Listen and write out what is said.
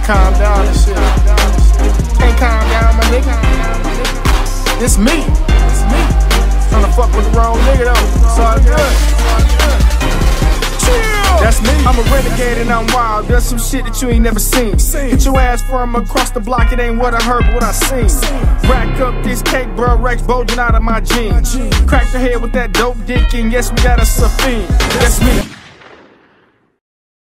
calm down and shit. Can't calm down, my nigga. It's me. Tryna fuck with the wrong nigga though. It's all good. That's me. I'm a renegade and I'm wild. There's some shit that you ain't never seen. Get your ass from across the block. It ain't what I heard, but what I seen. Rack up this cake, bro. Rex bulging out of my jeans. Crack the head with that dope dick, and yes, we got a fiend. That's me.